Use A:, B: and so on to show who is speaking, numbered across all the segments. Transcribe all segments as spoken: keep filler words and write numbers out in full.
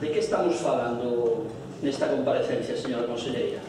A: De que estamos falando nesta comparecencia, señora conselleira?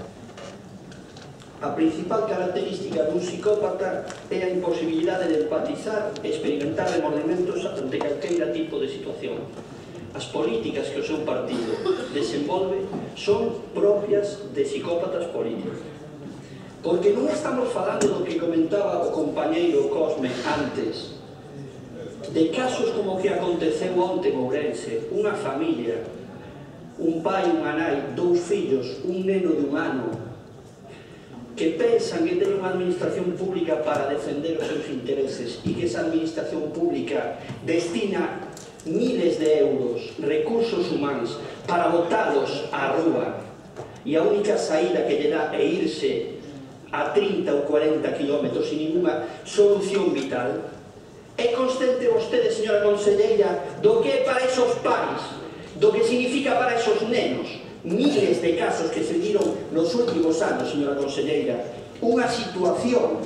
A: A principal característica dun psicópata é a imposibilidade de empatizar e experimentar remordimentos ante calqueira tipo de situación. As políticas que o seu partido desenvolve son propias de psicópatas políticos. Porque non estamos falando do que comentaba o compañeiro Cosme antes, de casos como o que aconteceu onte en Ourense, unha familia, un pai, unha nai, dous fillos, un neno de un ano, que pensan que ten unha administración pública para defender os seus intereses e que esa administración pública destina miles de euros, recursos humanos, para botalos á rúa, e a única saída que lle dá é irse a trinta ou cuarenta kilómetros sin ninguna solución vital. É consciente vostede, señora conselleira, do que é para esos pais, do que significa para esos nenos? Miles de casos que se viron nos últimos anos, señora conselleira, unha situación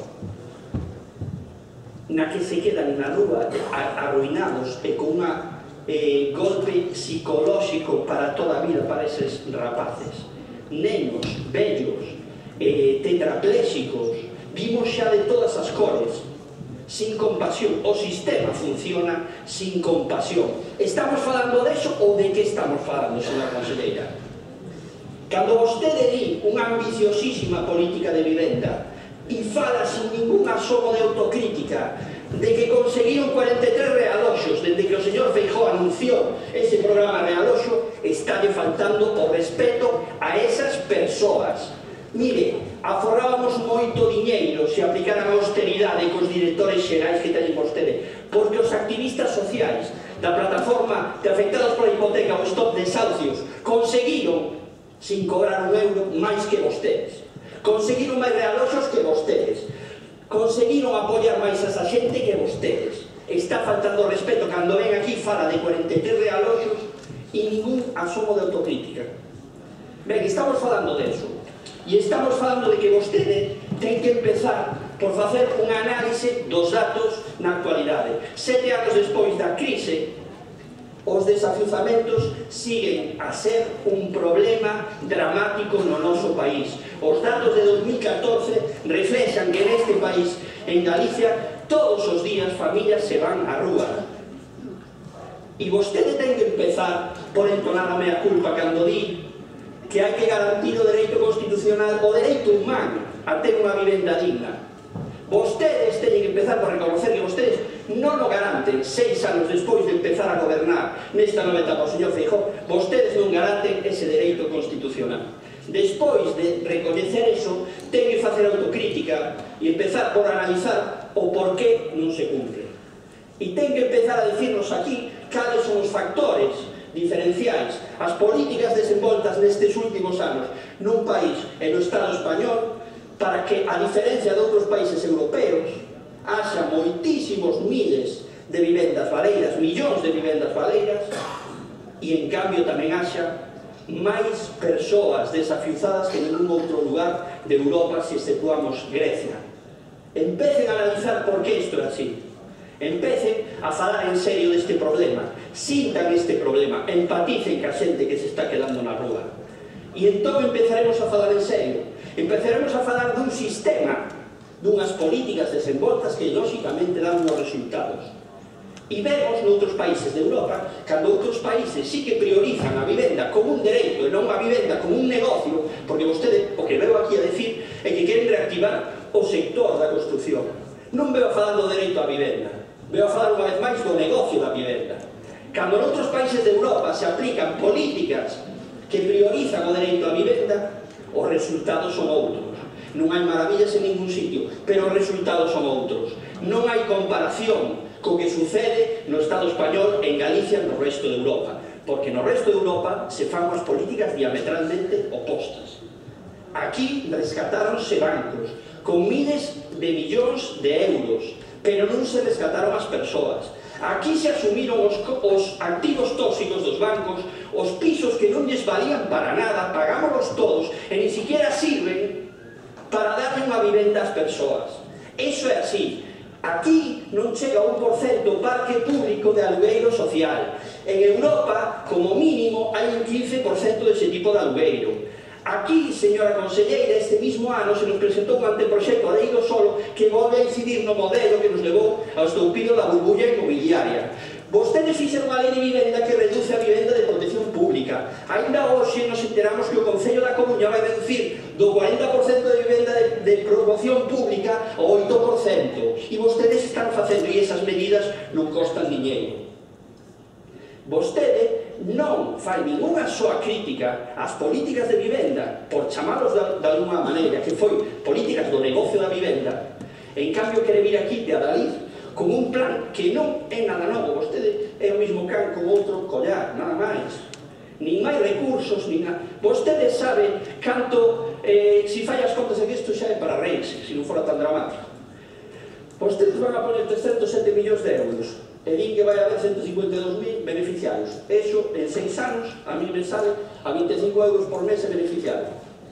A: na que se quedan na rúa arruinados e con un eh, golpe psicolóxico para toda a vida para eses rapaces, nenos, vellos, eh, tetraplésicos, vimos xa de todas as cores, sin compasión. O sistema funciona sin compasión. Estamos falando deso ou de que estamos falando, señora conselleira? Cando vostede di unha ambiciosísima política de vivenda e fala sin ningún asomo de autocrítica de que conseguiron cuarenta e tres realoxos desde que o señor Feijóo anunciou ese programa realoxo, está faltando o respeto a esas persoas. Mire, aforrábamos moito diñeiro se aplicaran a austeridade cos directores xerais que teñen vostede, porque os activistas sociais da plataforma de afectados pola hipoteca ou stop desahucios conseguiron, sin cobrar un euro, máis que vostedes. Conseguiron máis realoxos que vostedes. Conseguiron apoiar máis a esa xente que vostedes. Está faltando respeto cando ven aquí fala de cuarenta e tres realoxos e ningún asomo de autocrítica. Ben, estamos falando deso. E estamos falando de que vostede ten que empezar por facer unha análise dos datos na actualidade. Sete anos despois da crise, os desafiuzamentos siguen a ser un problema dramático no noso país. Os datos de dos mil catorce reflexan que neste país, en Galicia, todos os días familias se van á rúa. E vostede ten que empezar por entonar a mea culpa cando di que hai que garantir o dereito constitucional, o dereito humano a ter unha vivenda digna. Vostedes teñen que empezar por reconocer que vostedes non o garanten seis anos despois de empezar a gobernar nesta nova etapa o señor Feijóo, vostedes non garanten ese dereito constitucional. Despois de recoñecer eso, ten que facer autocrítica e empezar por analizar o porqué non se cumpre. E ten que empezar a decirnos aquí cales son os factores diferenciais, as políticas desenvoltas nestes últimos anos nun país e no Estado español, para que, a diferencia de outros países europeos, haxa moitísimos miles de vivendas baleiras, millóns de vivendas baleiras, e en cambio tamén haxa máis persoas desafiuzadas que en ningún outro lugar de Europa, se exceptuamos Grecia. Empecen a analizar por que isto é así. Empecen a falar en serio deste problema, sintan este problema, empaticen ca xente que se está quedando na rúa. E entón empezaremos a falar en serio. Empezaremos a falar dun sistema, dunhas políticas desenvoltas que lóxicamente dan uns resultados. E vemos noutros países de Europa, cando outros países sí que priorizan a vivenda como un dereito e non a vivenda como un negocio, porque vostede, o que veo aquí a decir, é que queren reactivar o sector da construcción. Non veo a falar do dereito á vivenda, veo a falar unha vez máis do negocio da vivenda. Cando noutros países de Europa se aplican políticas que priorizan o dereito á vivenda, os resultados son outros. Non hai maravillas en ningún sitio, pero os resultados son outros. Non hai comparación co que sucede no Estado español, en Galicia e no resto de Europa, porque no resto de Europa se fan unhas políticas diametralmente opostas. Aquí rescatáronse bancos con miles de millóns de euros, pero non se rescataron as persoas. Aquí se asumiron os, os activos tóxicos dos bancos, os pisos que non lles valían para nada, pagámoslos todos, e ni siquiera sirven para darle unha vivenda ás persoas. Eso é así. Aquí non chega un por cento parque público de alugueiro social. En Europa, como mínimo, hai un quince por cento dese tipo de alugueiro. Aquí, señora conselleira, este mismo ano se nos presentou un anteproxecto a lei do solo que volve a incidir no modelo que nos levou ao estoupido da burbulla inmobiliaria. Vostedes fixeron unha lei de vivenda que reduce a vivenda de protección pública. Ainda hoxe nos enteramos que o Concello da Coruña vai reducir do cuarenta por cento de vivenda de, de promoción pública ao oito por cento. E vostedes están facendo, e esas medidas non costan diñeiro. Vostede non fai ninguna soa crítica ás políticas de vivenda, por chamalos de, de alguna maneira, que foi políticas do negocio da vivenda. En cambio, quere vir aquí de Adalid con un plan que non é nada novo. Vostede é o mismo can con outro collar, nada máis. Nin máis recursos, nin nada. Vostede sabe canto, eh, si fai as contas aquí, isto xa é para reírse, se non fora tan dramático. Vostedes van a poner trescentos sete millóns de euros. E din que vai haber ciento cincuenta e dous mil beneficiarios. Eso, en seis anos, a mí me sale a vinte e cinco euros por mes e beneficiario.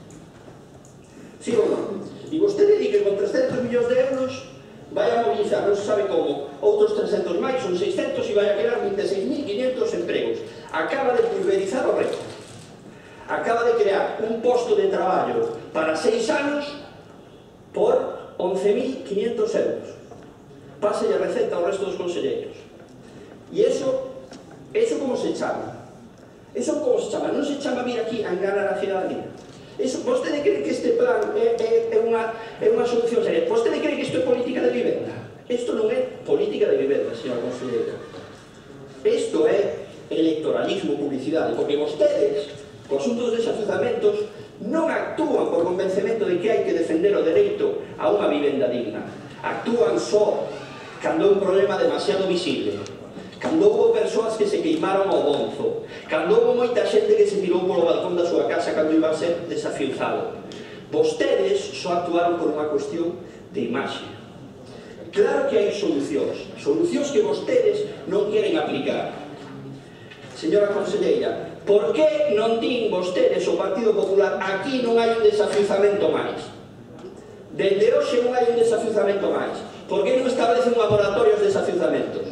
A: Sí ou non? E vostede di que con trescentos millóns de euros vai a movilizar, non se sabe como, outros trescentos máis, son seiscentos, e vai a crear vinte e seis mil quinientos empregos. Acaba de pulverizar o resto. Acaba de crear un posto de traballo para seis anos por once mil quinientos euros. Páselle a receta ao resto dos conselleiros. E eso, eso como se chama? Eso como se chama? Non se chama vir aquí a enganar a cidadanía. Eso, vostede cree que este plan é, é, é, unha, é unha solución seria? Vostede cree que isto é política de vivenda? Isto non é política de vivenda, señora conselleira. Isto é electoralismo, publicidade, porque vostedes, co asunto dos desafiuzamentos, non actúan por convencemento de que hai que defender o dereito a unha vivenda digna. Actúan só cando é un problema demasiado visible, cando houve persoas que se queimaron ao bonzo, cando houve moita xente que se tirou polo balcón da súa casa cando iba a ser desafiuzado. Vostedes só actuaron por unha cuestión de imaxe. Claro que hai solucións, solucións que vostedes non queren aplicar. Señora conselleira, por que non din vostedes o Partido Popular aquí non hai un desafiuzamento máis? Dende hoxe non hai un desafiuzamento máis. Por que non establecen laboratorios de desafiuzamentos?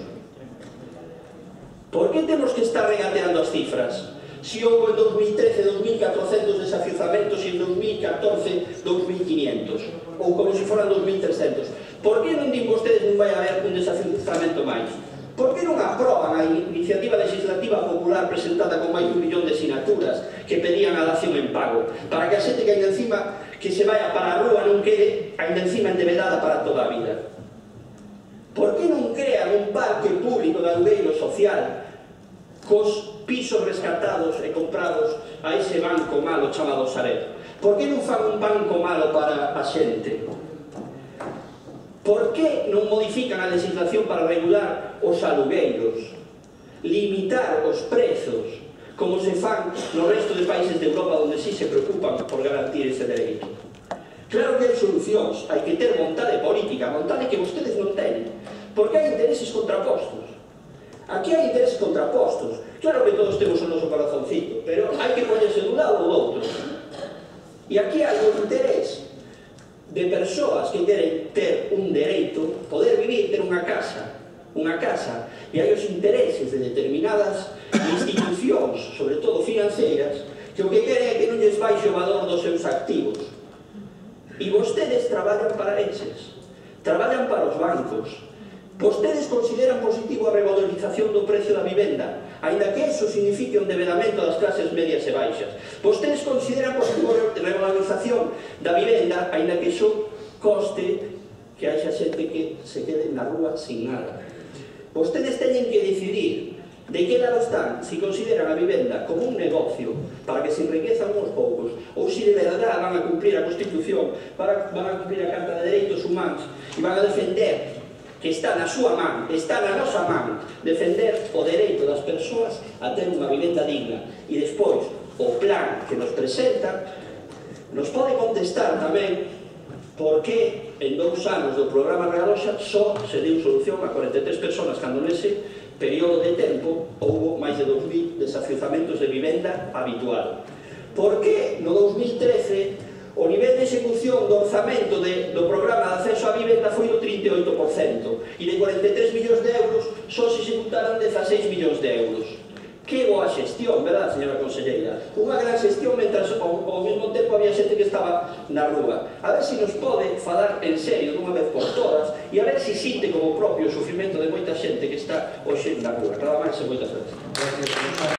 A: Por que temos que estar regateando as cifras? Si houve en dos mil trece dos mil catrocentos desafiuzamentos e en dos mil catorce dos mil quinientos, ou como se foran dos mil trescentos. Por que non din vostedes non vai haber un desafiuzamento máis? Por que non aproban a iniciativa legislativa popular presentada con máis de un millón de sinaturas que pedían a dación en pago, para que a xente que ainda encima que se vaya para a rúa non quede ainda encima endevedada para toda a vida? Por que non crean un parque público de alugueiro social cos pisos rescatados e comprados a ese banco malo chamado Sareb? Por que non fan un banco malo para a xente? Por que non modifican a legislación para regular os alugueiros, limitar os prezos, como se fan no resto de países de Europa onde sí se preocupan por garantir ese dereito? Claro que hai solucións, hai que ter vontade política, vontade que vostedes non teñen, porque hai intereses contrapostos. Aquí hai intereses contrapostos. Claro que todos temos o noso corazoncito, pero hai que poñerse dun lado ou do outro. E aquí hai un interés de persoas que queren ter un dereito, poder vivir, ter unha casa, unha casa, e hai os intereses de determinadas institucións, sobre todo financeiras, que o que queren é que non lles baixe o valor dos seus activos. E vostedes traballan para eses, traballan para os bancos. Vostedes consideran positivo a revalorización do precio da vivenda, aínda que eso signifique un endevedamento das clases medias e baixas. Vostedes consideran positivo a revalorización da vivenda, aínda que iso coste que haxa xente que se quede na rúa sin nada. Vostedes teñen que decidir de que lado están, si consideran a vivenda como un negocio para que se enriquezan uns poucos, ou si de verdade van a cumprir a Constitución, van a cumprir a Carta de Dereitos Humanos e van a defender, que está na súa man, está na nosa man, defender o dereito das persoas a ter unha vivenda digna. E despois, o plan que nos presenta nos pode contestar tamén por que en dous anos do programa Realoxa só se deu solución a corenta e tres persoas cando nese período de tempo houve máis de dous mil desafiuzamentos de vivenda habitual. Por que no dous mil trece o nivel de execución do orzamento de, do programa de acceso á vivenda foi do trinta e oito por cento e de cuarenta e tres millóns de euros só se executaron dezaseis millóns de euros? Que boa xestión, verdad, señora conselleira? Cerqueira. Unha gran xestión, mentras ao, ao mesmo tempo había xente que estaba na rúa. A ver se nos pode falar en serio dunha vez por todas e a ver se sinte como propio o sufrimento de moita xente que está hoxe na rúa. Nada máis e moitas gracias.